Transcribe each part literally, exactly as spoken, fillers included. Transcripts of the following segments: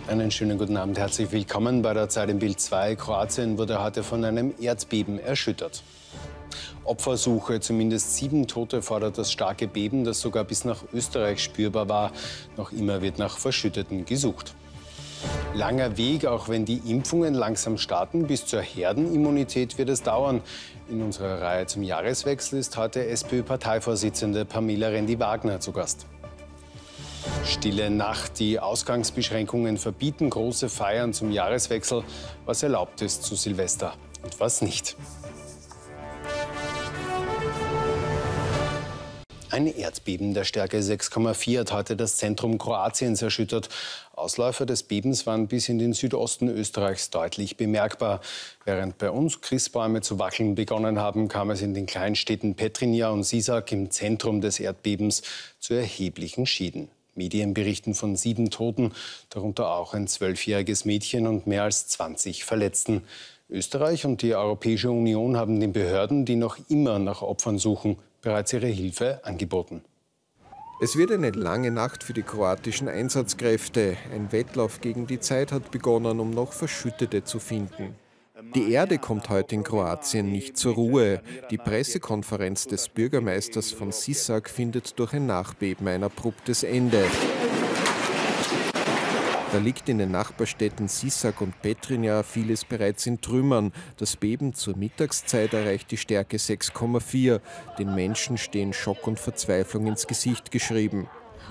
Einen schönen guten Abend, herzlich willkommen bei der Zeit im Bild zwei. Kroatien wurde heute von einem Erdbeben erschüttert. Opfersuche, zumindest sieben Tote fordert das starke Beben, das sogar bis nach Österreich spürbar war. Noch immer wird nach Verschütteten gesucht. Langer Weg, auch wenn die Impfungen langsam starten. Bis zur Herdenimmunität wird es dauern. In unserer Reihe zum Jahreswechsel ist heute SPÖ-Parteivorsitzende Pamela Rendi-Wagner zu Gast. Stille Nacht. Die Ausgangsbeschränkungen verbieten große Feiern zum Jahreswechsel. Was erlaubt ist zu Silvester und was nicht. Ein Erdbeben der Stärke sechs Komma vier hat heute das Zentrum Kroatiens erschüttert. Ausläufer des Bebens waren bis in den Südosten Österreichs deutlich bemerkbar. Während bei uns Christbäume zu wackeln begonnen haben, kam es in den Kleinstädten Petrinja und Sisak im Zentrum des Erdbebens zu erheblichen Schäden. Medien berichten von sieben Toten, darunter auch ein zwölfjähriges Mädchen und mehr als zwanzig Verletzten. Österreich und die Europäische Union haben den Behörden, die noch immer nach Opfern suchen, bereits ihre Hilfe angeboten. Es wird eine lange Nacht für die kroatischen Einsatzkräfte. Ein Wettlauf gegen die Zeit hat begonnen, um noch Verschüttete zu finden. Die Erde kommt heute in Kroatien nicht zur Ruhe. Die Pressekonferenz des Bürgermeisters von Sisak findet durch ein Nachbeben ein abruptes Ende. Da liegt in den Nachbarstädten Sisak und Petrinja vieles bereits in Trümmern. Das Beben zur Mittagszeit erreicht die Stärke sechs Komma vier. Den Menschen stehen Schock und Verzweiflung ins Gesicht geschrieben.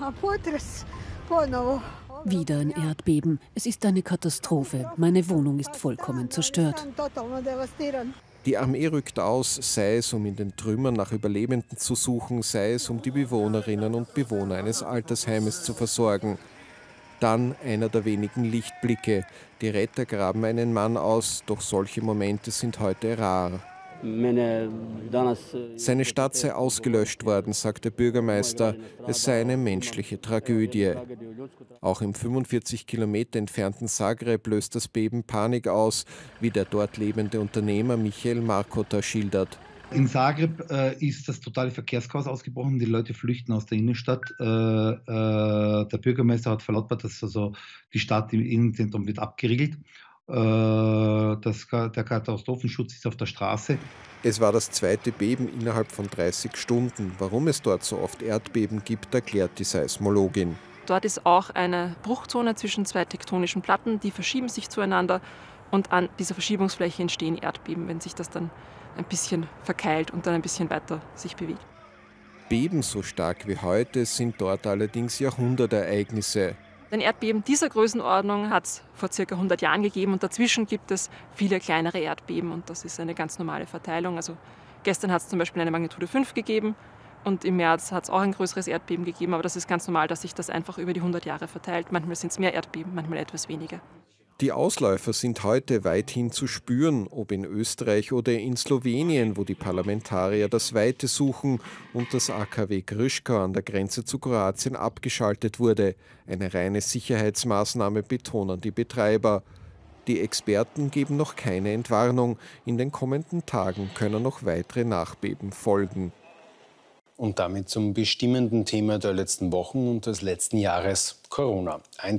Wieder ein Erdbeben. Es ist eine Katastrophe. Meine Wohnung ist vollkommen zerstört. Die Armee rückt aus, sei es um in den Trümmern nach Überlebenden zu suchen, sei es um die Bewohnerinnen und Bewohner eines Altersheimes zu versorgen. Dann einer der wenigen Lichtblicke. Die Retter graben einen Mann aus, doch solche Momente sind heute rar. Seine Stadt sei ausgelöscht worden, sagt der Bürgermeister. Es sei eine menschliche Tragödie. Auch im fünfundvierzig Kilometer entfernten Zagreb löst das Beben Panik aus, wie der dort lebende Unternehmer Michael Markota schildert. In Zagreb äh, ist das totale Verkehrschaos ausgebrochen. Die Leute flüchten aus der Innenstadt. Äh, äh, der Bürgermeister hat verlautbart, dass also die Stadt im Innenzentrum wird abgeriegelt. Äh, das, der Katastrophenschutz ist auf der Straße. Es war das zweite Beben innerhalb von dreißig Stunden. Warum es dort so oft Erdbeben gibt, erklärt die Seismologin. Dort ist auch eine Bruchzone zwischen zwei tektonischen Platten, die verschieben sich zueinander. Und an dieser Verschiebungsfläche entstehen Erdbeben, wenn sich das dann ein bisschen verkeilt und dann ein bisschen weiter sich bewegt. Beben so stark wie heute sind dort allerdings Jahrhundertereignisse. Ein Erdbeben dieser Größenordnung hat es vor circa hundert Jahren gegeben und dazwischen gibt es viele kleinere Erdbeben und das ist eine ganz normale Verteilung. Also gestern hat es zum Beispiel eine Magnitude fünf gegeben und im März hat es auch ein größeres Erdbeben gegeben, aber das ist ganz normal, dass sich das einfach über die hundert Jahre verteilt. Manchmal sind es mehr Erdbeben, manchmal etwas weniger. Die Ausläufer sind heute weithin zu spüren, ob in Österreich oder in Slowenien, wo die Parlamentarier das Weite suchen und das A K W Krško an der Grenze zu Kroatien abgeschaltet wurde. Eine reine Sicherheitsmaßnahme, betonen die Betreiber. Die Experten geben noch keine Entwarnung. In den kommenden Tagen können noch weitere Nachbeben folgen. Und damit zum bestimmenden Thema der letzten Wochen und des letzten Jahres, Corona.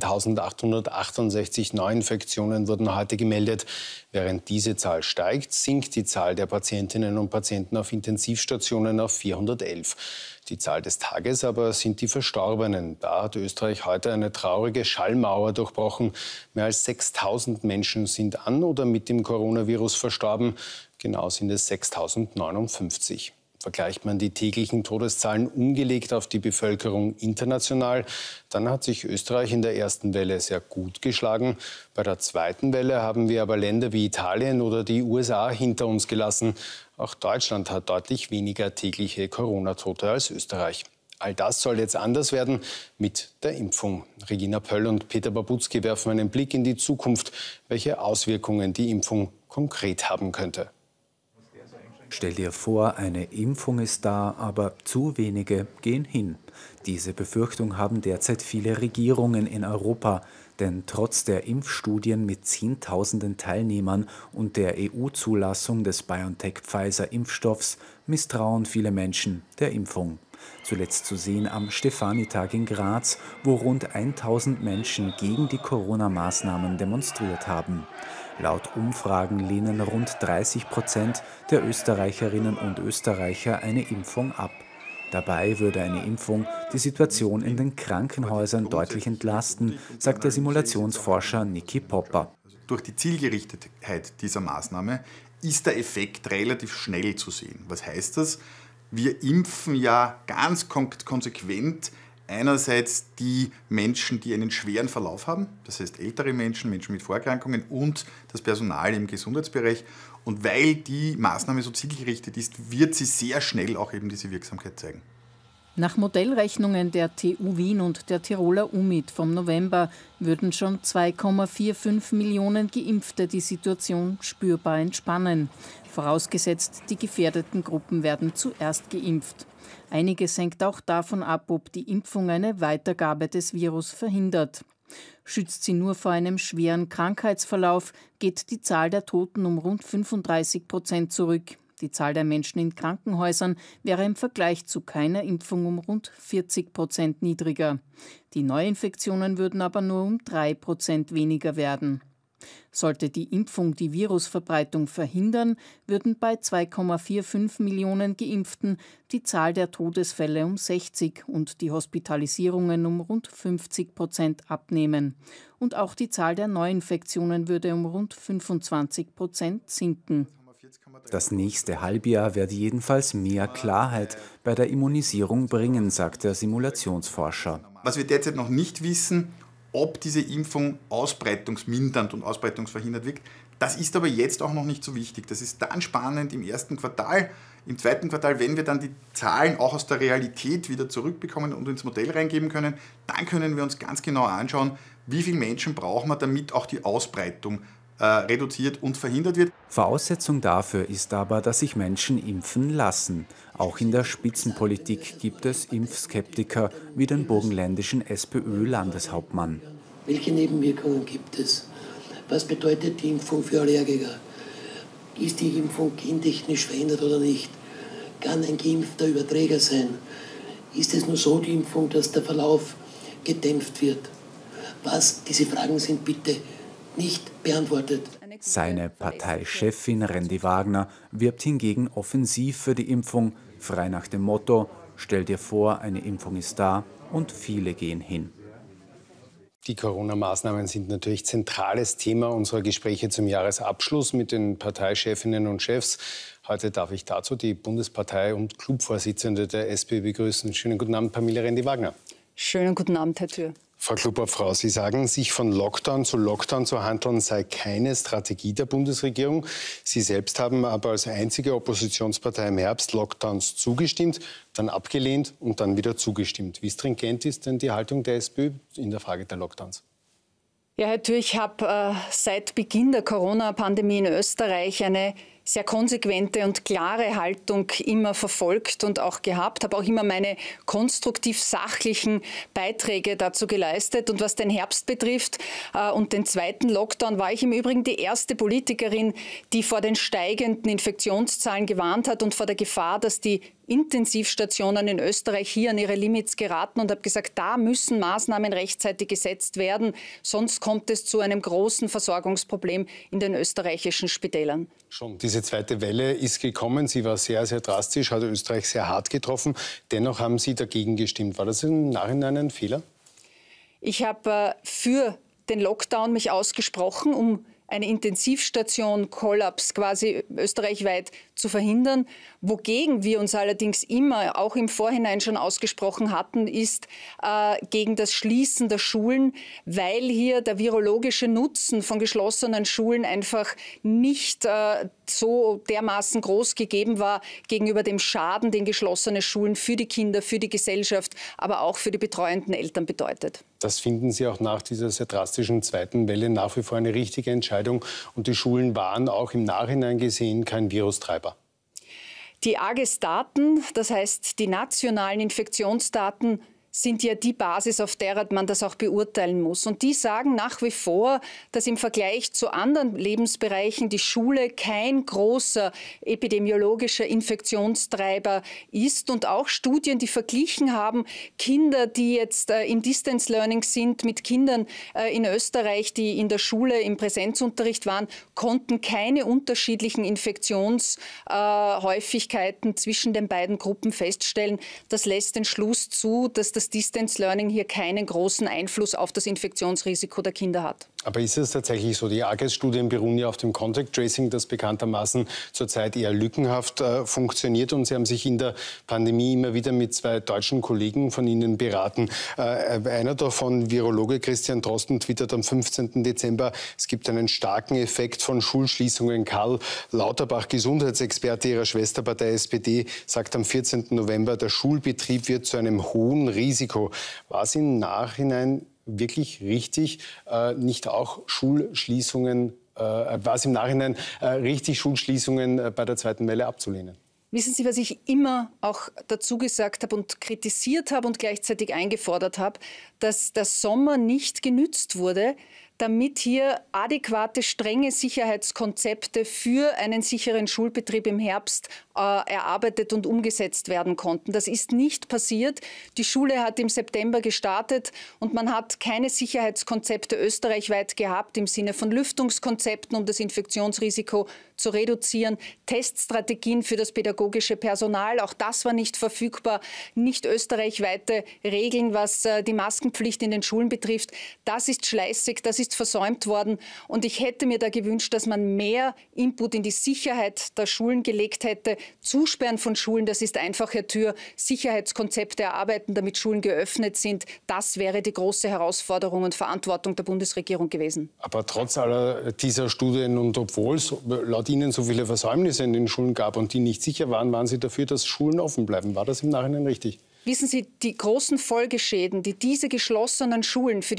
eintausendachthundertachtundsechzig Neuinfektionen wurden heute gemeldet. Während diese Zahl steigt, sinkt die Zahl der Patientinnen und Patienten auf Intensivstationen auf vierhundertelf. Die Zahl des Tages aber sind die Verstorbenen. Da hat Österreich heute eine traurige Schallmauer durchbrochen. Mehr als sechstausend Menschen sind an oder mit dem Coronavirus verstorben. Genau sind es sechstausendneunundfünfzig. Vergleicht man die täglichen Todeszahlen umgelegt auf die Bevölkerung international, dann hat sich Österreich in der ersten Welle sehr gut geschlagen. Bei der zweiten Welle haben wir aber Länder wie Italien oder die U S A hinter uns gelassen. Auch Deutschland hat deutlich weniger tägliche Corona-Tote als Österreich. All das soll jetzt anders werden mit der Impfung. Regina Pöll und Peter Babuzki werfen einen Blick in die Zukunft, welche Auswirkungen die Impfung konkret haben könnte. Stell dir vor, eine Impfung ist da, aber zu wenige gehen hin. Diese Befürchtung haben derzeit viele Regierungen in Europa, denn trotz der Impfstudien mit Zehntausenden Teilnehmern und der E U-Zulassung des BioNTech-Pfizer-Impfstoffs misstrauen viele Menschen der Impfung. Zuletzt zu sehen am Stefanitag in Graz, wo rund tausend Menschen gegen die Corona-Maßnahmen demonstriert haben. Laut Umfragen lehnen rund dreißig Prozent der Österreicherinnen und Österreicher eine Impfung ab. Dabei würde eine Impfung die Situation in den Krankenhäusern deutlich entlasten, sagt der Simulationsforscher Niki Popper. Durch die Zielgerichtetheit dieser Maßnahme ist der Effekt relativ schnell zu sehen. Was heißt das? Wir impfen ja ganz konsequent einerseits die Menschen, die einen schweren Verlauf haben, das heißt ältere Menschen, Menschen mit Vorerkrankungen und das Personal im Gesundheitsbereich. Und weil die Maßnahme so zielgerichtet ist, wird sie sehr schnell auch eben diese Wirksamkeit zeigen. Nach Modellrechnungen der T U Wien und der Tiroler U M I T vom November würden schon zwei Komma fünfundvierzig Millionen Geimpfte die Situation spürbar entspannen. Vorausgesetzt, die gefährdeten Gruppen werden zuerst geimpft. Einiges hängt auch davon ab, ob die Impfung eine Weitergabe des Virus verhindert. Schützt sie nur vor einem schweren Krankheitsverlauf, geht die Zahl der Toten um rund fünfunddreißig Prozent zurück. Die Zahl der Menschen in Krankenhäusern wäre im Vergleich zu keiner Impfung um rund vierzig Prozent niedriger. Die Neuinfektionen würden aber nur um drei Prozent weniger werden. Sollte die Impfung die Virusverbreitung verhindern, würden bei zwei Komma fünfundvierzig Millionen Geimpften die Zahl der Todesfälle um sechzig und die Hospitalisierungen um rund fünfzig Prozent abnehmen. Und auch die Zahl der Neuinfektionen würde um rund fünfundzwanzig Prozent sinken. Das nächste Halbjahr werde jedenfalls mehr Klarheit bei der Immunisierung bringen, sagt der Simulationsforscher. Was wir derzeit noch nicht wissen, ob diese Impfung ausbreitungsmindernd und ausbreitungsverhindernd wirkt, das ist aber jetzt auch noch nicht so wichtig. Das ist dann spannend im ersten Quartal. Im zweiten Quartal, wenn wir dann die Zahlen auch aus der Realität wieder zurückbekommen und ins Modell reingeben können, dann können wir uns ganz genau anschauen, wie viele Menschen brauchen wir, damit auch die Ausbreitung äh, reduziert und verhindert wird. Voraussetzung dafür ist aber, dass sich Menschen impfen lassen. Auch in der Spitzenpolitik gibt es Impfskeptiker wie den burgenländischen SPÖ-Landeshauptmann. Welche Nebenwirkungen gibt es? Was bedeutet die Impfung für Allergiker? Ist die Impfung gentechnisch verändert oder nicht? Kann ein Geimpfter Überträger sein? Ist es nur so, die Impfung, dass der Verlauf gedämpft wird? Was? Diese Fragen sind bitte nicht beantwortet. Seine Parteichefin Rendi Wagner wirbt hingegen offensiv für die Impfung, frei nach dem Motto: Stell dir vor, eine Impfung ist da und viele gehen hin. Die Corona-Maßnahmen sind natürlich zentrales Thema unserer Gespräche zum Jahresabschluss mit den Parteichefinnen und Chefs. Heute darf ich dazu die Bundespartei- und Clubvorsitzende der SPÖ begrüßen. Schönen guten Abend, Pamela Rendi-Wagner. Schönen guten Abend, Herr Thür. Frau Klubauer-Frau, Sie sagen, sich von Lockdown zu Lockdown zu handeln sei keine Strategie der Bundesregierung. Sie selbst haben aber als einzige Oppositionspartei im Herbst Lockdowns zugestimmt, dann abgelehnt und dann wieder zugestimmt. Wie stringent ist denn die Haltung der SPÖ in der Frage der Lockdowns? Ja, Herr Thür, ich habe äh, seit Beginn der Corona-Pandemie in Österreich eine sehr konsequente und klare Haltung immer verfolgt und auch gehabt, habe auch immer meine konstruktiv sachlichen Beiträge dazu geleistet. Und was den Herbst betrifft äh, und den zweiten Lockdown, war ich im Übrigen die erste Politikerin, die vor den steigenden Infektionszahlen gewarnt hat und vor der Gefahr, dass die Intensivstationen in Österreich hier an ihre Limits geraten, und habe gesagt, da müssen Maßnahmen rechtzeitig gesetzt werden, sonst kommt es zu einem großen Versorgungsproblem in den österreichischen Spitälern. Schon diese zweite Welle ist gekommen. Sie war sehr, sehr drastisch, hat Österreich sehr hart getroffen. Dennoch haben Sie dagegen gestimmt. War das im Nachhinein ein Fehler? Ich habe äh, für den Lockdown mich ausgesprochen, um eine Intensivstation, Kollaps quasi österreichweit zu verhindern. Wogegen wir uns allerdings immer, auch im Vorhinein schon ausgesprochen hatten, ist äh, gegen das Schließen der Schulen, weil hier der virologische Nutzen von geschlossenen Schulen einfach nicht äh, so dermaßen groß gegeben war gegenüber dem Schaden, den geschlossene Schulen für die Kinder, für die Gesellschaft, aber auch für die betreuenden Eltern bedeutet. Das finden Sie auch nach dieser sehr drastischen zweiten Welle nach wie vor eine richtige Entscheidung. Und die Schulen waren auch im Nachhinein gesehen kein Virustreiber. Die A G E S-Daten, das heißt die nationalen Infektionsdaten, sind ja die Basis, auf der man das auch beurteilen muss. Und die sagen nach wie vor, dass im Vergleich zu anderen Lebensbereichen die Schule kein großer epidemiologischer Infektionstreiber ist. Und auch Studien, die verglichen haben, Kinder, die jetzt äh, im Distance Learning sind, mit Kindern äh, in Österreich, die in der Schule im Präsenzunterricht waren, konnten keine unterschiedlichen Infektionshäufigkeiten äh, zwischen den beiden Gruppen feststellen. Das lässt den Schluss zu, dass das Distance Learning hier keinen großen Einfluss auf das Infektionsrisiko der Kinder hat. Aber ist es tatsächlich so? Die A G E-S-Studien beruhen ja auf dem Contact Tracing, das bekanntermaßen zurzeit eher lückenhaft äh, funktioniert. Und Sie haben sich in der Pandemie immer wieder mit zwei deutschen Kollegen von Ihnen beraten. Äh, einer davon, Virologe Christian Drosten, twittert am fünfzehnten Dezember, es gibt einen starken Effekt von Schulschließungen. Karl Lauterbach, Gesundheitsexperte Ihrer Schwesterpartei S P D, sagt am vierzehnten November, der Schulbetrieb wird zu einem hohen Risiko. War es im Nachhinein wirklich richtig, äh, nicht auch Schulschließungen, äh, war es im Nachhinein äh, richtig, Schulschließungen äh, bei der zweiten Welle abzulehnen? Wissen Sie, was ich immer auch dazu gesagt habe und kritisiert habe und gleichzeitig eingefordert habe, dass der Sommer nicht genützt wurde, damit hier adäquate, strenge Sicherheitskonzepte für einen sicheren Schulbetrieb im Herbst äh, erarbeitet und umgesetzt werden konnten. Das ist nicht passiert. Die Schule hat im September gestartet und man hat keine Sicherheitskonzepte österreichweit gehabt im Sinne von Lüftungskonzepten, um das Infektionsrisiko zu reduzieren, Teststrategien für das pädagogische Personal, auch das war nicht verfügbar, nicht österreichweite Regeln, was äh, die Maskenpflicht in den Schulen betrifft. Das ist schleißig, das ist versäumt worden und ich hätte mir da gewünscht, dass man mehr Input in die Sicherheit der Schulen gelegt hätte. Zusperren von Schulen, das ist einfache Tür. Sicherheitskonzepte erarbeiten, damit Schulen geöffnet sind, das wäre die große Herausforderung und Verantwortung der Bundesregierung gewesen. Aber trotz aller dieser Studien und obwohl es laut Ihnen so viele Versäumnisse in den Schulen gab und die nicht sicher waren, waren Sie dafür, dass Schulen offen bleiben. War das im Nachhinein richtig? Wissen Sie, die großen Folgeschäden, die diese geschlossenen Schulen für die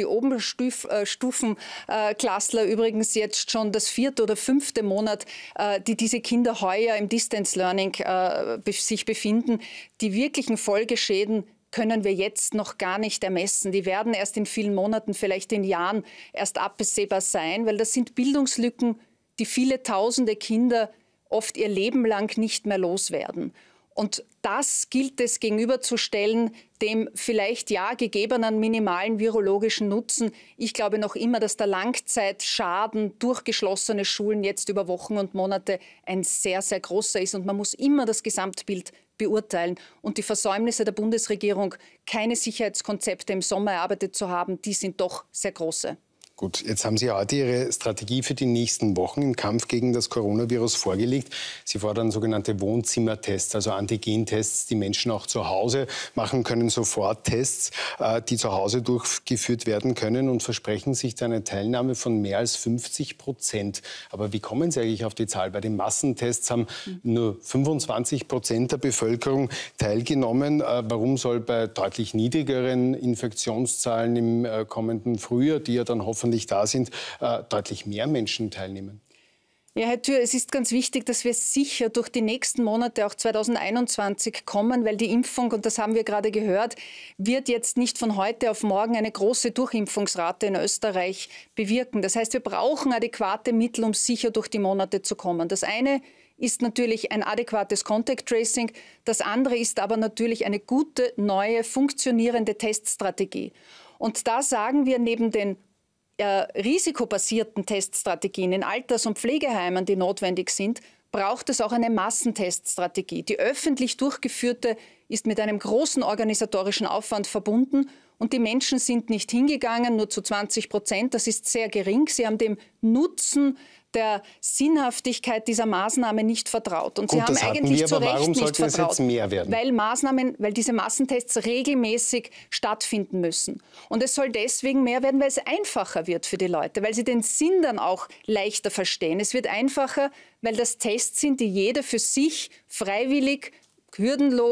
Oberstufenklassler äh, übrigens jetzt schon das vierte oder fünfte Monat, äh, die diese Kinder heuer im Distance Learning äh, be- sich befinden, die wirklichen Folgeschäden können wir jetzt noch gar nicht ermessen. Die werden erst in vielen Monaten, vielleicht in Jahren erst absehbar sein, weil das sind Bildungslücken, die viele tausende Kinder oft ihr Leben lang nicht mehr loswerden. Und das gilt es gegenüberzustellen, dem vielleicht ja gegebenen minimalen virologischen Nutzen. Ich glaube noch immer, dass der Langzeitschaden durch geschlossene Schulen jetzt über Wochen und Monate ein sehr, sehr großer ist. Und man muss immer das Gesamtbild beurteilen. Und die Versäumnisse der Bundesregierung, keine Sicherheitskonzepte im Sommer erarbeitet zu haben, die sind doch sehr große. Gut, jetzt haben Sie heute Ihre Strategie für die nächsten Wochen im Kampf gegen das Coronavirus vorgelegt. Sie fordern sogenannte Wohnzimmertests, also Antigentests, die Menschen auch zu Hause machen können, Soforttests, die zu Hause durchgeführt werden können und versprechen sich da eine Teilnahme von mehr als fünfzig Prozent. Aber wie kommen Sie eigentlich auf die Zahl? Bei den Massentests haben nur fünfundzwanzig Prozent der Bevölkerung teilgenommen. Warum soll bei deutlich niedrigeren Infektionszahlen im kommenden Frühjahr, die ja dann hoffentlich da sind, äh, deutlich mehr Menschen teilnehmen? Ja, Herr Thür, es ist ganz wichtig, dass wir sicher durch die nächsten Monate, auch zweitausendeinundzwanzig, kommen, weil die Impfung, und das haben wir gerade gehört, wird jetzt nicht von heute auf morgen eine große Durchimpfungsrate in Österreich bewirken. Das heißt, wir brauchen adäquate Mittel, um sicher durch die Monate zu kommen. Das eine ist natürlich ein adäquates Contact Tracing. Das andere ist aber natürlich eine gute, neue, funktionierende Teststrategie. Und da sagen wir neben den Äh, risikobasierten Teststrategien in Alters- und Pflegeheimen, die notwendig sind, braucht es auch eine Massenteststrategie. Die öffentlich durchgeführte ist mit einem großen organisatorischen Aufwand verbunden und die Menschen sind nicht hingegangen, nur zu zwanzig Prozent. Das ist sehr gering. Sie haben dem Nutzen der Sinnhaftigkeit dieser Maßnahme nicht vertraut. Und Gut, sie haben das hatten eigentlich wir, zu aber Recht warum nicht sollte es vertraut, jetzt mehr werden? Weil Maßnahmen, weil diese Massentests regelmäßig stattfinden müssen. Und es soll deswegen mehr werden, weil es einfacher wird für die Leute, weil sie den Sinn dann auch leichter verstehen. Es wird einfacher, weil das Tests sind, die jeder für sich freiwillig, hürdenlos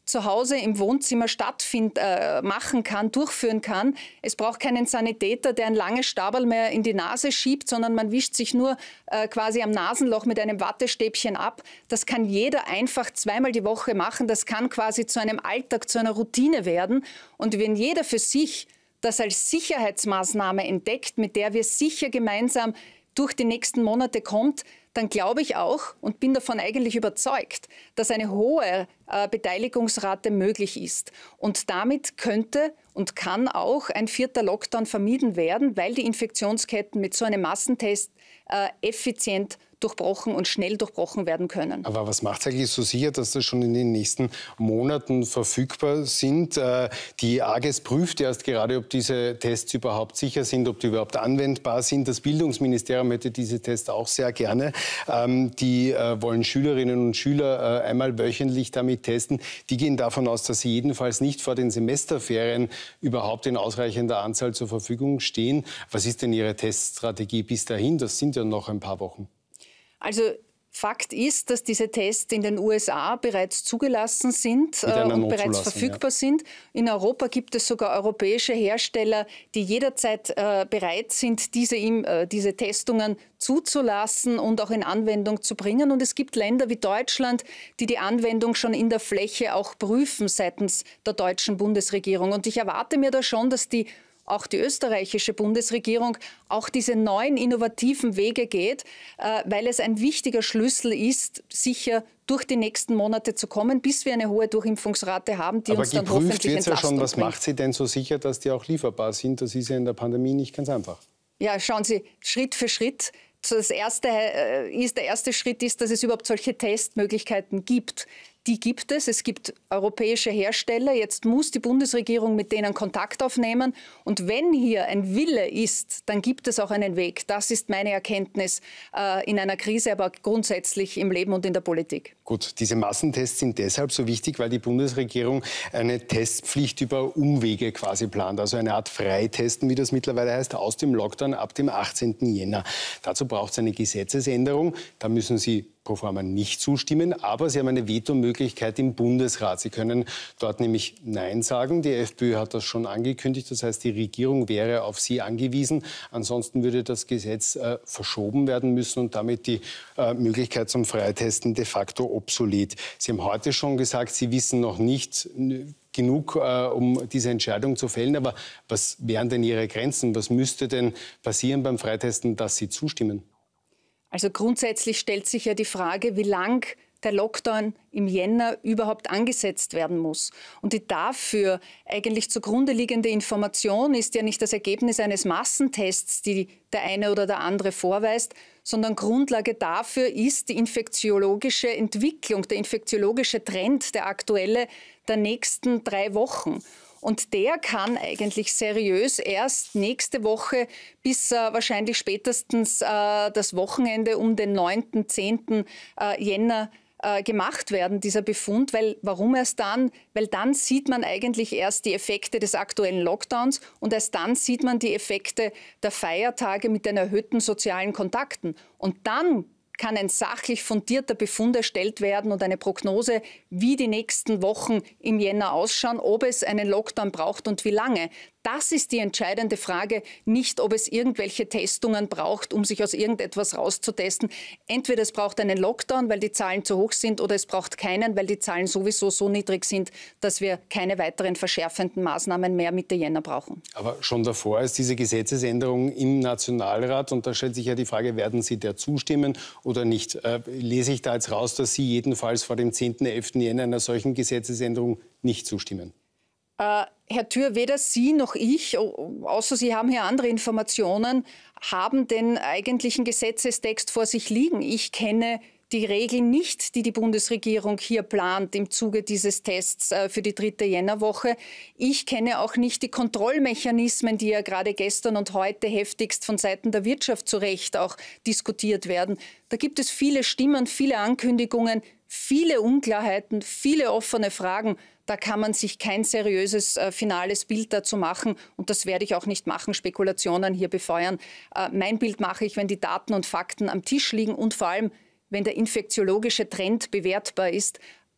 zu Hause im Wohnzimmer stattfind, äh, machen kann, durchführen kann. Es braucht keinen Sanitäter, der ein langes Stabal mehr in die Nase schiebt, sondern man wischt sich nur äh, quasi am Nasenloch mit einem Wattestäbchen ab. Das kann jeder einfach zweimal die Woche machen. Das kann quasi zu einem Alltag, zu einer Routine werden. Und wenn jeder für sich das als Sicherheitsmaßnahme entdeckt, mit der wir sicher gemeinsam durch die nächsten Monate kommt, dann glaube ich auch und bin davon eigentlich überzeugt, dass eine hohe äh, Beteiligungsrate möglich ist. Und damit könnte und kann auch ein vierter Lockdown vermieden werden, weil die Infektionsketten mit so einem Massentest äh, effizient durchbrochen und schnell durchbrochen werden können. Aber was macht es eigentlich so sicher, dass das schon in den nächsten Monaten verfügbar sind? Äh, die AGES prüft erst gerade, ob diese Tests überhaupt sicher sind, ob die überhaupt anwendbar sind. Das Bildungsministerium hätte diese Tests auch sehr gerne. Ähm, die äh, wollen Schülerinnen und Schüler äh, einmal wöchentlich damit testen. Die gehen davon aus, dass sie jedenfalls nicht vor den Semesterferien überhaupt in ausreichender Anzahl zur Verfügung stehen. Was ist denn Ihre Teststrategie bis dahin? Das sind ja noch ein paar Wochen. Also Fakt ist, dass diese Tests in den U S A bereits zugelassen sind äh, und bereits verfügbar ja. sind. In Europa gibt es sogar europäische Hersteller, die jederzeit äh, bereit sind, diese, äh, diese Testungen zuzulassen und auch in Anwendung zu bringen. Und es gibt Länder wie Deutschland, die die Anwendung schon in der Fläche auch prüfen seitens der deutschen Bundesregierung. Und ich erwarte mir da schon, dass die auch die österreichische Bundesregierung auch diese neuen innovativen Wege geht, äh, weil es ein wichtiger Schlüssel ist, sicher durch die nächsten Monate zu kommen, bis wir eine hohe Durchimpfungsrate haben, die Aber uns dann hoffentlich Entlastung ja schon, was bringt. macht sie denn so sicher, dass die auch lieferbar sind? Das ist ja in der Pandemie nicht ganz einfach. Ja, schauen Sie, Schritt für Schritt. Das erste, äh, ist, der erste Schritt ist, dass es überhaupt solche Testmöglichkeiten gibt. Die gibt es. Es gibt europäische Hersteller. Jetzt muss die Bundesregierung mit denen Kontakt aufnehmen. Und wenn hier ein Wille ist, dann gibt es auch einen Weg. Das ist meine Erkenntnis äh, in einer Krise, aber grundsätzlich im Leben und in der Politik. Gut, diese Massentests sind deshalb so wichtig, weil die Bundesregierung eine Testpflicht über Umwege quasi plant. Also eine Art Freitesten, wie das mittlerweile heißt, aus dem Lockdown ab dem achtzehnten Jänner. Dazu braucht es eine Gesetzesänderung. Da müssen Sie pro forma nicht zustimmen, aber Sie haben eine Vetomöglichkeit im Bundesrat. Sie können dort nämlich Nein sagen. Die FPÖ hat das schon angekündigt. Das heißt, die Regierung wäre auf Sie angewiesen. Ansonsten würde das Gesetz äh, verschoben werden müssen und damit die äh, Möglichkeit zum Freitesten de facto obsolet. Sie haben heute schon gesagt, Sie wissen noch nicht genug, äh, um diese Entscheidung zu fällen. Aber was wären denn Ihre Grenzen? Was müsste denn passieren beim Freitesten, dass Sie zustimmen? Also grundsätzlich stellt sich ja die Frage, wie lang der Lockdown im Jänner überhaupt angesetzt werden muss. Und die dafür eigentlich zugrunde liegende Information ist ja nicht das Ergebnis eines Massentests, die der eine oder der andere vorweist, sondern Grundlage dafür ist die infektiologische Entwicklung, der infektiologische Trend, der aktuelle der nächsten drei Wochen. Und der kann eigentlich seriös erst nächste Woche bis äh, wahrscheinlich spätestens äh, das Wochenende um den neunten, zehnten Äh, Jänner äh, gemacht werden, dieser Befund. Weil, warum erst dann? Weil dann sieht man eigentlich erst die Effekte des aktuellen Lockdowns und erst dann sieht man die Effekte der Feiertage mit den erhöhten sozialen Kontakten. Und dann kann ein sachlich fundierter Befund erstellt werden und eine Prognose, wie die nächsten Wochen im Jänner ausschauen, ob es einen Lockdown braucht und wie lange. Das ist die entscheidende Frage, nicht ob es irgendwelche Testungen braucht, um sich aus irgendetwas rauszutesten. Entweder es braucht einen Lockdown, weil die Zahlen zu hoch sind, oder es braucht keinen, weil die Zahlen sowieso so niedrig sind, dass wir keine weiteren verschärfenden Maßnahmen mehr Mitte Jänner brauchen. Aber schon davor ist diese Gesetzesänderung im Nationalrat und da stellt sich ja die Frage, werden Sie der zustimmen oder nicht? Äh, lese ich da jetzt raus, dass Sie jedenfalls vor dem zehnten, elften Jänner einer solchen Gesetzesänderung nicht zustimmen? Äh, Herr Thür, weder Sie noch ich, außer Sie haben hier andere Informationen, haben den eigentlichen Gesetzestext vor sich liegen. Ich kenne die Regeln nicht, die die Bundesregierung hier plant im Zuge dieses Tests äh, für die dritte Jännerwoche. Ich kenne auch nicht die Kontrollmechanismen, die ja gerade gestern und heute heftigst von Seiten der Wirtschaft zu Recht auch diskutiert werden. Da gibt es viele Stimmen, viele Ankündigungen, viele Unklarheiten, viele offene Fragen. Da kann man sich kein seriöses, äh, finales Bild dazu machen. Und das werde ich auch nicht machen, Spekulationen hier befeuern. Äh, mein Bild mache ich, wenn die Daten und Fakten am Tisch liegen und vor allem, wenn der infektiologische Trend bewertbar ist.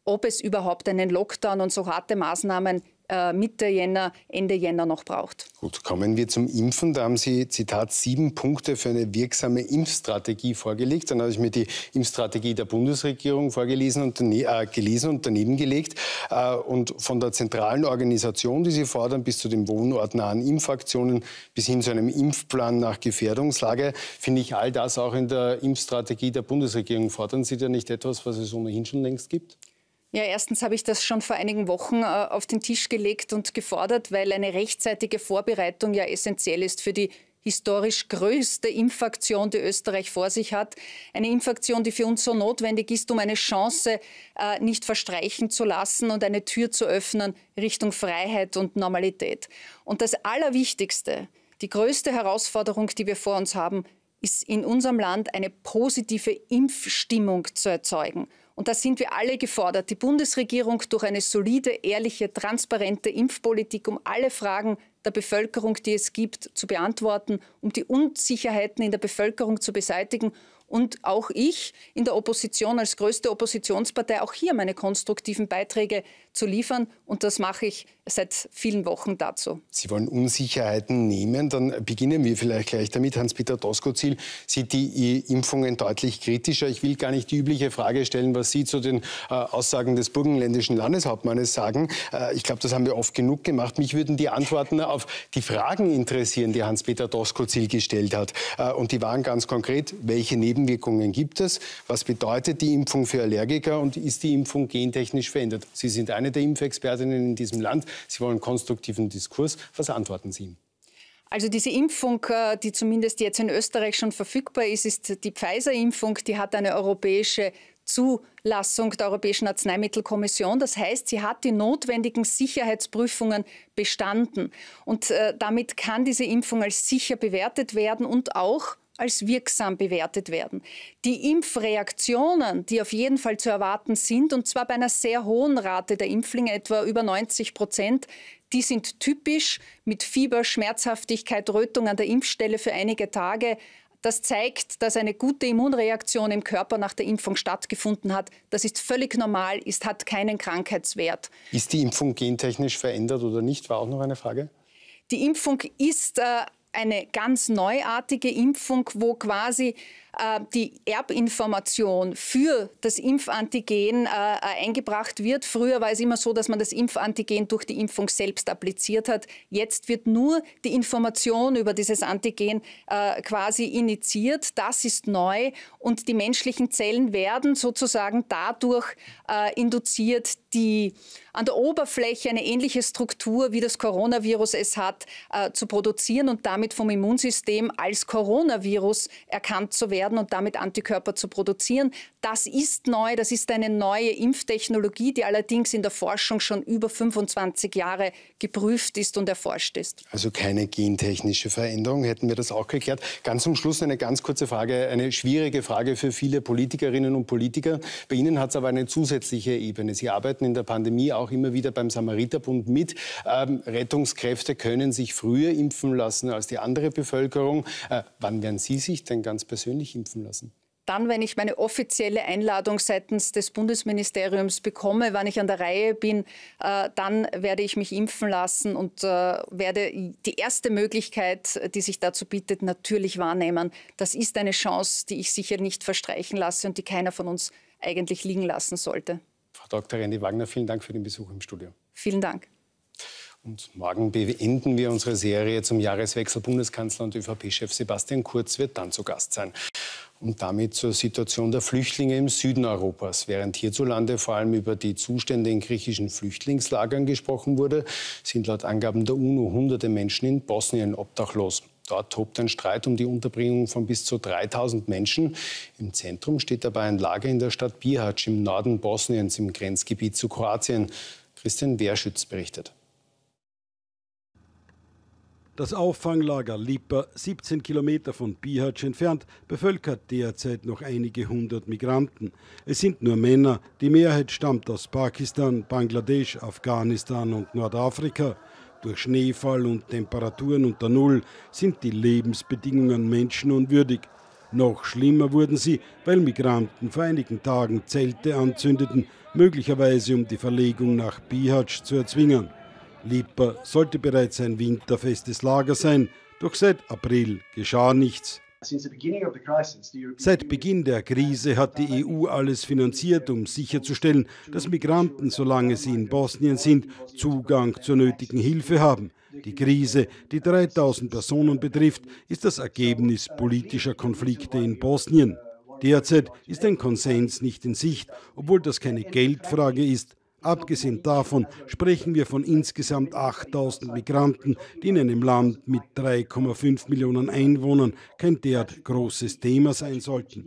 ob es überhaupt einen Lockdown und so harte Maßnahmen Mitte Jänner, Ende Jänner noch braucht. Gut, kommen wir zum Impfen. Da haben Sie, Zitat, sieben Punkte für eine wirksame Impfstrategie vorgelegt. Dann habe ich mir die Impfstrategie der Bundesregierung vorgelesen und äh, gelesen und daneben gelegt. Äh, und von der zentralen Organisation, die Sie fordern, bis zu den wohnortnahen Impfaktionen, bis hin zu einem Impfplan nach Gefährdungslage, finde ich all das auch in der Impfstrategie der Bundesregierung. Fordern Sie da nicht etwas, was es ohnehin schon längst gibt? Ja, erstens habe ich das schon vor einigen Wochen äh, auf den Tisch gelegt und gefordert, weil eine rechtzeitige Vorbereitung ja essentiell ist für die historisch größte Impfaktion, die Österreich vor sich hat. Eine Impfaktion, die für uns so notwendig ist, um eine Chance äh, nicht verstreichen zu lassen und eine Tür zu öffnen Richtung Freiheit und Normalität. Und das Allerwichtigste, die größte Herausforderung, die wir vor uns haben, ist in unserem Land eine positive Impfstimmung zu erzeugen. Und da sind wir alle gefordert, die Bundesregierung durch eine solide, ehrliche, transparente Impfpolitik, um alle Fragen der Bevölkerung, die es gibt, zu beantworten, um die Unsicherheiten in der Bevölkerung zu beseitigen. Und auch ich in der Opposition als größte Oppositionspartei auch hier meine konstruktiven Beiträge zu liefern. Und das mache ich seit vielen Wochen dazu. Sie wollen Unsicherheiten nehmen. Dann beginnen wir vielleicht gleich damit. Hans-Peter Doskozil sieht die Impfungen deutlich kritischer. Ich will gar nicht die übliche Frage stellen, was Sie zu den äh, Aussagen des burgenländischen Landeshauptmannes sagen. Äh, ich glaube, das haben wir oft genug gemacht. Mich würden die Antworten auf die Fragen interessieren, die Hans-Peter Doskozil gestellt hat. Äh, und die waren ganz konkret, welche Nebenwirkungen gibt es? Was bedeutet die Impfung für Allergiker? Und ist die Impfung gentechnisch verändert? Sie sind eine der Impfexpertinnen in diesem Land. Sie wollen konstruktiven Diskurs. Was antworten Sie ihm? Also diese Impfung, die zumindest jetzt in Österreich schon verfügbar ist, ist die Pfizer-Impfung. Die hat eine europäische Zulassung der Europäischen Arzneimittelkommission. Das heißt, sie hat die notwendigen Sicherheitsprüfungen bestanden. Und äh, damit kann diese Impfung als sicher bewertet werden und auch als wirksam bewertet werden. Die Impfreaktionen, die auf jeden Fall zu erwarten sind, und zwar bei einer sehr hohen Rate der Impflinge, etwa über neunzig Prozent, die sind typisch mit Fieber, Schmerzhaftigkeit, Rötung an der Impfstelle für einige Tage. Das zeigt, dass eine gute Immunreaktion im Körper nach der Impfung stattgefunden hat. Das ist völlig normal, ist, hat keinen Krankheitswert. Ist die Impfung gentechnisch verändert oder nicht, war auch noch eine Frage. Die Impfung ist äh, eine ganz neuartige Impfung, wo quasi äh, die Erbinformation für das Impfantigen äh, eingebracht wird. Früher war es immer so, dass man das Impfantigen durch die Impfung selbst appliziert hat. Jetzt wird nur die Information über dieses Antigen äh, quasi initiiert. Das ist neu und die menschlichen Zellen werden sozusagen dadurch äh, induziert, die an der Oberfläche eine ähnliche Struktur, wie das Coronavirus es hat, äh, zu produzieren und damit vom Immunsystem als Coronavirus erkannt zu werden und damit Antikörper zu produzieren. Das ist neu, das ist eine neue Impftechnologie, die allerdings in der Forschung schon über fünfundzwanzig Jahre geprüft ist und erforscht ist. Also keine gentechnische Veränderung, hätten wir das auch geklärt. Ganz zum Schluss eine ganz kurze Frage, eine schwierige Frage für viele Politikerinnen und Politiker. Bei Ihnen hat es aber eine zusätzliche Ebene. Sie arbeiten in der Pandemie auch immer wieder beim Samariterbund mit. Ähm, Rettungskräfte können sich früher impfen lassen als die andere Bevölkerung. Äh, wann werden Sie sich denn ganz persönlich impfen lassen? Dann, wenn ich meine offizielle Einladung seitens des Bundesministeriums bekomme, wann ich an der Reihe bin, äh, dann werde ich mich impfen lassen und äh, werde die erste Möglichkeit, die sich dazu bietet, natürlich wahrnehmen. Das ist eine Chance, die ich sicher nicht verstreichen lasse und die keiner von uns eigentlich liegen lassen sollte. Frau Doktor Rendi Wagner, vielen Dank für den Besuch im Studio. Vielen Dank. Und morgen beenden wir unsere Serie zum Jahreswechsel. Bundeskanzler und ÖVP-Chef Sebastian Kurz wird dann zu Gast sein. Und damit zur Situation der Flüchtlinge im Süden Europas. Während hierzulande vor allem über die Zustände in griechischen Flüchtlingslagern gesprochen wurde, sind laut Angaben der UNO hunderte Menschen in Bosnien obdachlos. Dort tobt ein Streit um die Unterbringung von bis zu dreitausend Menschen. Im Zentrum steht dabei ein Lager in der Stadt Bihać im Norden Bosniens im Grenzgebiet zu Kroatien. Christian Wehrschütz berichtet. Das Auffanglager Lipa, siebzehn Kilometer von Bihać entfernt, bevölkert derzeit noch einige hundert Migranten. Es sind nur Männer, die Mehrheit stammt aus Pakistan, Bangladesch, Afghanistan und Nordafrika. Durch Schneefall und Temperaturen unter Null sind die Lebensbedingungen menschenunwürdig. Noch schlimmer wurden sie, weil Migranten vor einigen Tagen Zelte anzündeten, möglicherweise um die Verlegung nach Bihać zu erzwingen. Lipa sollte bereits ein winterfestes Lager sein, doch seit April geschah nichts. Seit Beginn der Krise hat die E U alles finanziert, um sicherzustellen, dass Migranten, solange sie in Bosnien sind, Zugang zur nötigen Hilfe haben. Die Krise, die dreitausend Personen betrifft, ist das Ergebnis politischer Konflikte in Bosnien. Derzeit ist ein Konsens nicht in Sicht, obwohl das keine Geldfrage ist. Abgesehen davon sprechen wir von insgesamt achttausend Migranten, die in einem Land mit drei Komma fünf Millionen Einwohnern kein derart großes Thema sein sollten.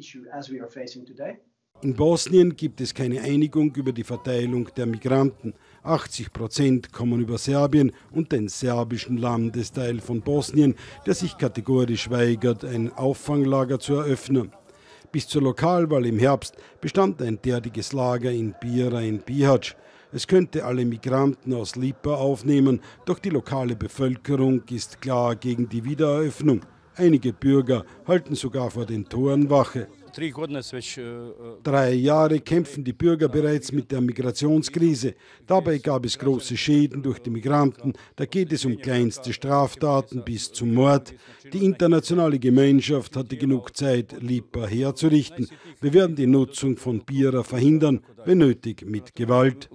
In Bosnien gibt es keine Einigung über die Verteilung der Migranten. achtzig Prozent kommen über Serbien und den serbischen Landesteil von Bosnien, der sich kategorisch weigert, ein Auffanglager zu eröffnen. Bis zur Lokalwahl im Herbst bestand ein derartiges Lager in Bira in Bihać. Es könnte alle Migranten aus Lipa aufnehmen, doch die lokale Bevölkerung ist klar gegen die Wiedereröffnung. Einige Bürger halten sogar vor den Toren Wache. Drei Jahre kämpfen die Bürger bereits mit der Migrationskrise. Dabei gab es große Schäden durch die Migranten. Da geht es um kleinste Straftaten bis zum Mord. Die internationale Gemeinschaft hatte genug Zeit, Lipa herzurichten. Wir werden die Nutzung von Bira verhindern, wenn nötig mit Gewalt.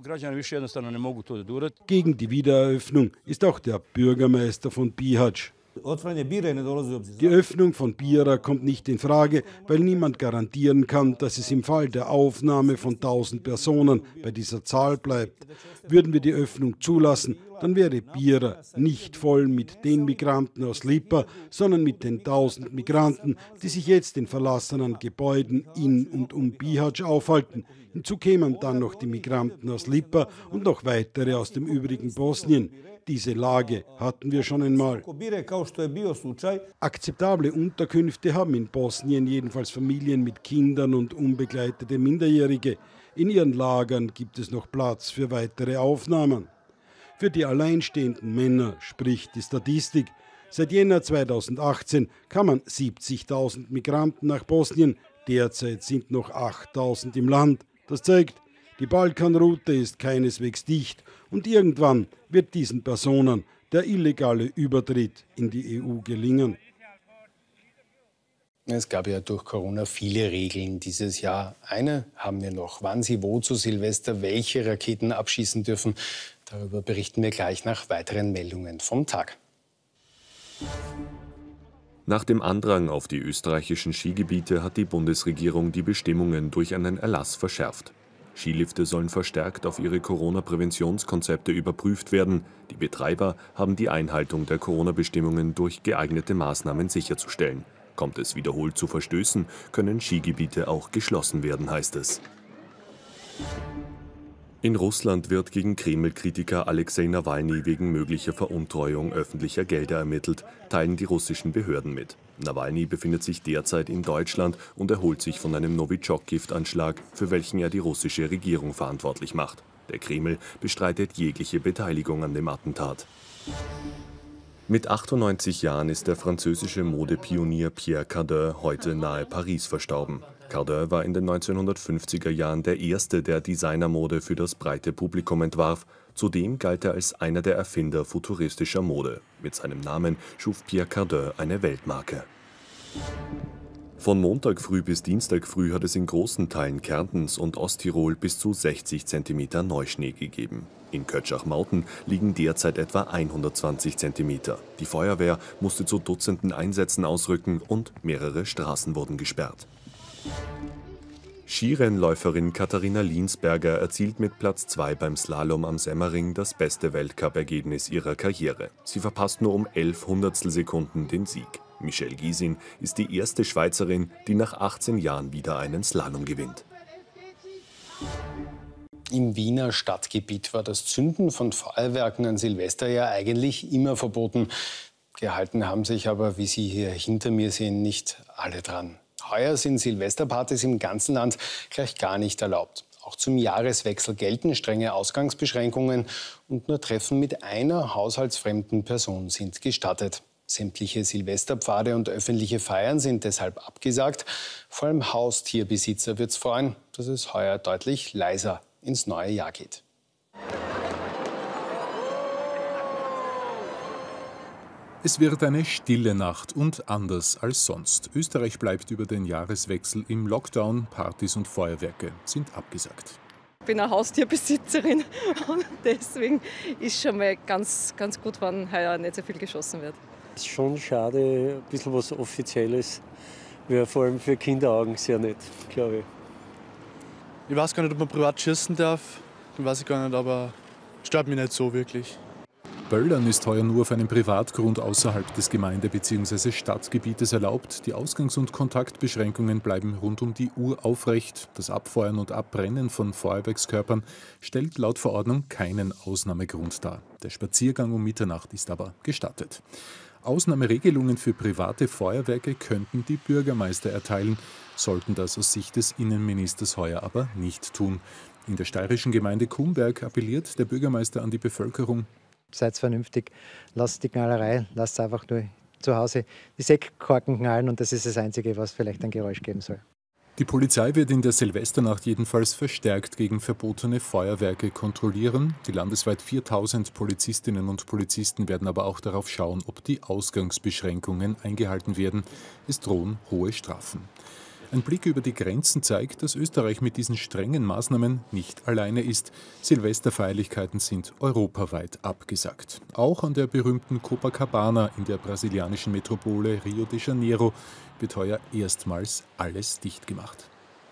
Gegen die Wiedereröffnung ist auch der Bürgermeister von Bihać. Die Öffnung von Bira kommt nicht in Frage, weil niemand garantieren kann, dass es im Fall der Aufnahme von tausend Personen bei dieser Zahl bleibt. Würden wir die Öffnung zulassen, dann wäre Bira nicht voll mit den Migranten aus Lipa, sondern mit den tausend Migranten, die sich jetzt in verlassenen Gebäuden in und um Bihać aufhalten. Hinzu kämen dann noch die Migranten aus Lipa und noch weitere aus dem übrigen Bosnien. Diese Lage hatten wir schon einmal. Akzeptable Unterkünfte haben in Bosnien jedenfalls Familien mit Kindern und unbegleitete Minderjährige. In ihren Lagern gibt es noch Platz für weitere Aufnahmen. Für die alleinstehenden Männer spricht die Statistik. Seit Jänner zweitausendachtzehn kamen siebzigtausend Migranten nach Bosnien. Derzeit sind noch achttausend im Land. Das zeigt, die Balkanroute ist keineswegs dicht und irgendwann wird diesen Personen der illegale Übertritt in die E U gelingen. Es gab ja durch Corona viele Regeln dieses Jahr. Eine haben wir noch, wann Sie wo zu Silvester welche Raketen abschießen dürfen. Darüber berichten wir gleich nach weiteren Meldungen vom Tag. Nach dem Andrang auf die österreichischen Skigebiete hat die Bundesregierung die Bestimmungen durch einen Erlass verschärft. Skilifte sollen verstärkt auf ihre Corona-Präventionskonzepte überprüft werden. Die Betreiber haben die Einhaltung der Corona-Bestimmungen durch geeignete Maßnahmen sicherzustellen. Kommt es wiederholt zu Verstößen, können Skigebiete auch geschlossen werden, heißt es. In Russland wird gegen Kreml-Kritiker Alexei Nawalny wegen möglicher Veruntreuung öffentlicher Gelder ermittelt, teilen die russischen Behörden mit. Nawalny befindet sich derzeit in Deutschland und erholt sich von einem Novichok-Giftanschlag, für welchen er die russische Regierung verantwortlich macht. Der Kreml bestreitet jegliche Beteiligung an dem Attentat. Mit achtundneunzig Jahren ist der französische Modepionier Pierre Cardin heute nahe Paris verstorben. Cardin war in den neunzehnhundertfünfziger Jahren der erste, der Designermode für das breite Publikum entwarf. Zudem galt er als einer der Erfinder futuristischer Mode. Mit seinem Namen schuf Pierre Cardin eine Weltmarke. Von Montag früh bis Dienstag früh hat es in großen Teilen Kärntens und Osttirol bis zu sechzig Zentimeter Neuschnee gegeben. In Kötschach-Mauten liegen derzeit etwa hundertzwanzig Zentimeter. Die Feuerwehr musste zu Dutzenden Einsätzen ausrücken und mehrere Straßen wurden gesperrt. Skirennläuferin Katharina Liensberger erzielt mit Platz zwei beim Slalom am Semmering das beste Weltcup-Ergebnis ihrer Karriere. Sie verpasst nur um elf Hundertstelsekunden den Sieg. Michelle Gysin ist die erste Schweizerin, die nach achtzehn Jahren wieder einen Slalom gewinnt. Im Wiener Stadtgebiet war das Zünden von Feuerwerken an Silvester ja eigentlich immer verboten. Gehalten haben sich aber, wie Sie hier hinter mir sehen, nicht alle dran. Heuer sind Silvesterpartys im ganzen Land gleich gar nicht erlaubt. Auch zum Jahreswechsel gelten strenge Ausgangsbeschränkungen und nur Treffen mit einer haushaltsfremden Person sind gestattet. Sämtliche Silvesterpfade und öffentliche Feiern sind deshalb abgesagt. Vor allem Haustierbesitzer wird es freuen, dass es heuer deutlich leiser ins neue Jahr geht. Es wird eine stille Nacht und anders als sonst. Österreich bleibt über den Jahreswechsel im Lockdown. Partys und Feuerwerke sind abgesagt. Ich bin eine Haustierbesitzerin und deswegen ist schon mal ganz, ganz gut, wenn heuer nicht so viel geschossen wird. Es ist schon schade, ein bisschen was Offizielles. Wäre vor allem für Kinderaugen sehr nett, glaube ich. Ich weiß gar nicht, ob man privat schießen darf. Das weiß ich gar nicht, aber stört mich nicht so wirklich. Böllern ist heuer nur auf einem Privatgrund außerhalb des Gemeinde- bzw. Stadtgebietes erlaubt. Die Ausgangs- und Kontaktbeschränkungen bleiben rund um die Uhr aufrecht. Das Abfeuern und Abbrennen von Feuerwerkskörpern stellt laut Verordnung keinen Ausnahmegrund dar. Der Spaziergang um Mitternacht ist aber gestattet. Ausnahmeregelungen für private Feuerwerke könnten die Bürgermeister erteilen, sollten das aus Sicht des Innenministers heuer aber nicht tun. In der steirischen Gemeinde Kumberg appelliert der Bürgermeister an die Bevölkerung: Seid vernünftig, lasst die Knallerei, lasst einfach nur zu Hause die Sektkorken knallen und das ist das Einzige, was vielleicht ein Geräusch geben soll. Die Polizei wird in der Silvesternacht jedenfalls verstärkt gegen verbotene Feuerwerke kontrollieren. Die landesweit viertausend Polizistinnen und Polizisten werden aber auch darauf schauen, ob die Ausgangsbeschränkungen eingehalten werden. Es drohen hohe Strafen. Ein Blick über die Grenzen zeigt, dass Österreich mit diesen strengen Maßnahmen nicht alleine ist. Silvesterfeierlichkeiten sind europaweit abgesagt. Auch an der berühmten Copacabana in der brasilianischen Metropole Rio de Janeiro wird heuer erstmals alles dicht gemacht.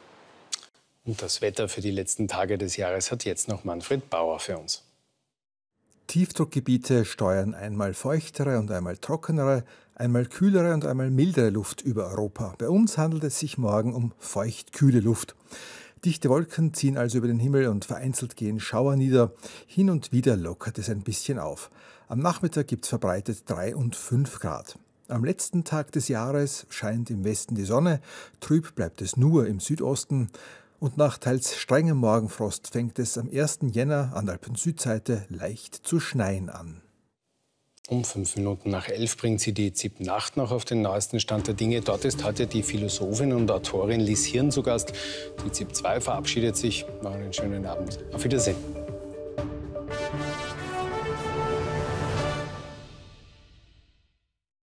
Und das Wetter für die letzten Tage des Jahres hat jetzt noch Manfred Bauer für uns. Tiefdruckgebiete steuern einmal feuchtere und einmal trockenere, einmal kühlere und einmal mildere Luft über Europa. Bei uns handelt es sich morgen um feucht-kühle Luft. Dichte Wolken ziehen also über den Himmel und vereinzelt gehen Schauer nieder. Hin und wieder lockert es ein bisschen auf. Am Nachmittag gibt es verbreitet drei und fünf Grad. Am letzten Tag des Jahres scheint im Westen die Sonne, trüb bleibt es nur im Südosten. Und nach teils strengem Morgenfrost fängt es am ersten Jänner an der Alpen-Südseite leicht zu schneien an. Um fünf Minuten nach elf bringt sie die Z I P-Nacht noch auf den neuesten Stand der Dinge. Dort ist heute die Philosophin und Autorin Lies Hirn zu Gast. Die Z I P zwei verabschiedet sich. Noch einen schönen Abend. Auf Wiedersehen.